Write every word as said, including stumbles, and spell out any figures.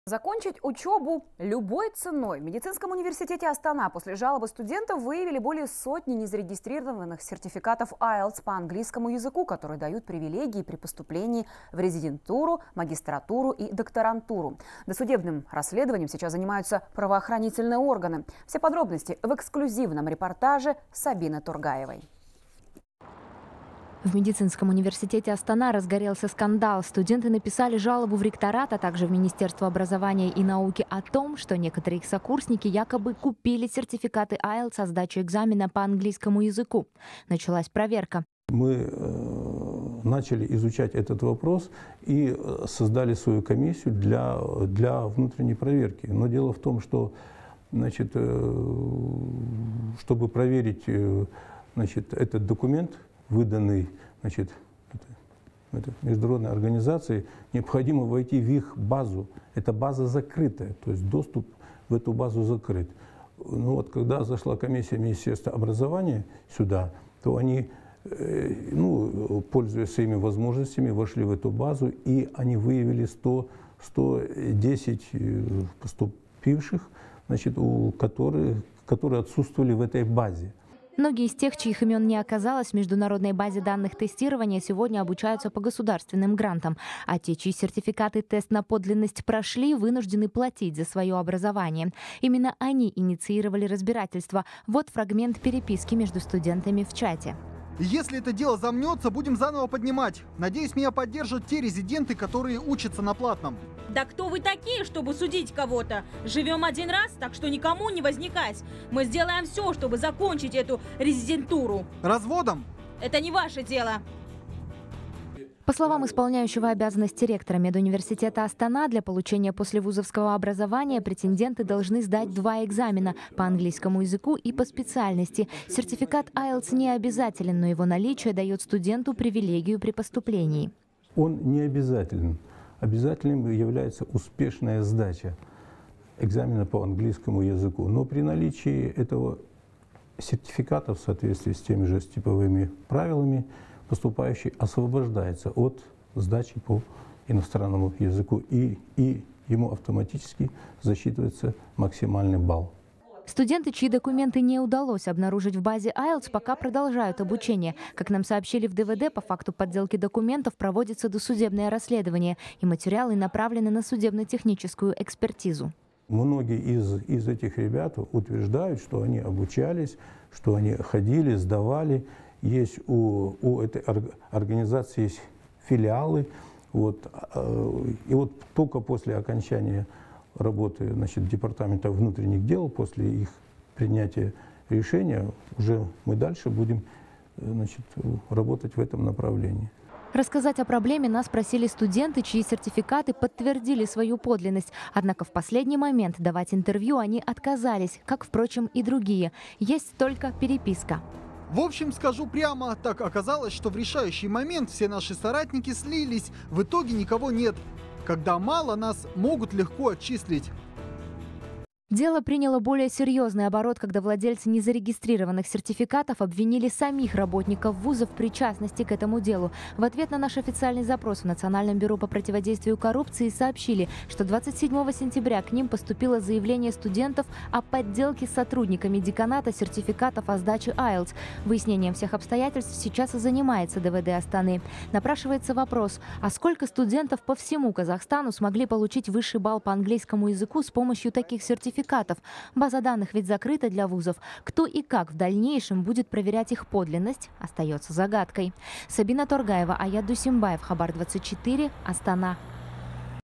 Закончить учебу любой ценой. В медицинском университете Астана после жалобы студентов выявили более сотни незарегистрированных сертификатов айлтс по английскому языку, которые дают привилегии при поступлении в резидентуру, магистратуру и докторантуру. Досудебным расследованием сейчас занимаются правоохранительные органы. Все подробности в эксклюзивном репортаже Сабины Тургаевой. В медицинском университете Астана разгорелся скандал. Студенты написали жалобу в ректорат, а также в Министерство образования и науки о том, что некоторые их сокурсники якобы купили сертификаты айлтс со сдачей экзамена по английскому языку. Началась проверка. Мы э, начали изучать этот вопрос и создали свою комиссию для, для внутренней проверки. Но дело в том, что, значит, э, чтобы проверить э, значит, этот документ, выданный, значит, это, это международной организацией, необходимо войти в их базу. Эта база закрытая, то есть доступ в эту базу закрыт. Ну вот, когда зашла комиссия Министерства образования сюда, то они, э, ну, пользуясь своими возможностями, вошли в эту базу, и они выявили сто, сто десять поступивших, значит, у которых, которые отсутствовали в этой базе. Многие из тех, чьих имен не оказалось в международной базе данных тестирования, сегодня обучаются по государственным грантам. А те, чьи сертификаты тест на подлинность прошли, вынуждены платить за свое образование. Именно они инициировали разбирательство. Вот фрагмент переписки между студентами в чате. Если это дело замнется, будем заново поднимать. Надеюсь, меня поддержат те резиденты, которые учатся на платном. Да кто вы такие, чтобы судить кого-то? Живем один раз, так что никому не возникать. Мы сделаем все, чтобы закончить эту резидентуру. Разводом? Это не ваше дело. По словам исполняющего обязанности ректора медуниверситета Астана, для получения послевузовского образования претенденты должны сдать два экзамена по английскому языку и по специальности. Сертификат айлтс не обязателен, но его наличие дает студенту привилегию при поступлении. Он не обязателен. Обязательным является успешная сдача экзамена по английскому языку. Но при наличии этого сертификата в соответствии с теми же типовыми правилами поступающий освобождается от сдачи по иностранному языку, и, и ему автоматически засчитывается максимальный балл. Студенты, чьи документы не удалось обнаружить в базе айлтс, пока продолжают обучение. Как нам сообщили в ДВД, по факту подделки документов проводится досудебное расследование, и материалы направлены на судебно-техническую экспертизу. Многие из, из этих ребят утверждают, что они обучались, что они ходили, сдавали. Есть у, у этой организации есть филиалы. Вот, и вот только после окончания работы, значит, Департамента внутренних дел, после их принятия решения, уже мы дальше будем, значит, работать в этом направлении. Рассказать о проблеме нас просили студенты, чьи сертификаты подтвердили свою подлинность. Однако в последний момент давать интервью они отказались, как, впрочем, и другие. Есть только переписка. В общем, скажу прямо, так оказалось, что в решающий момент все наши соратники слились, в итоге никого нет. Когда мало, нас могут легко отчислить. Дело приняло более серьезный оборот, когда владельцы незарегистрированных сертификатов обвинили самих работников вузов в причастности к этому делу. В ответ на наш официальный запрос в Национальном бюро по противодействию коррупции сообщили, что двадцать седьмого сентября к ним поступило заявление студентов о подделке сотрудниками деканата сертификатов о сдаче айлтс. Выяснением всех обстоятельств сейчас и занимается ДВД Астаны. Напрашивается вопрос, а сколько студентов по всему Казахстану смогли получить высший балл по английскому языку с помощью таких сертификатов? База данных ведь закрыта для вузов. Кто и как в дальнейшем будет проверять их подлинность, остается загадкой. Сабина Тургаева, Аят Дусимбаев, Хабар двадцать четыре, Астана.